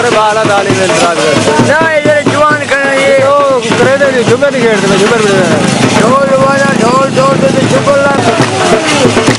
करे बाला दाली में इंतराज कर ना इधर जवान करना ये ओ करे दे झुमर नहीं खेलते मैं झुमर ढोल वाला ढोल ढोल तो झुमर ला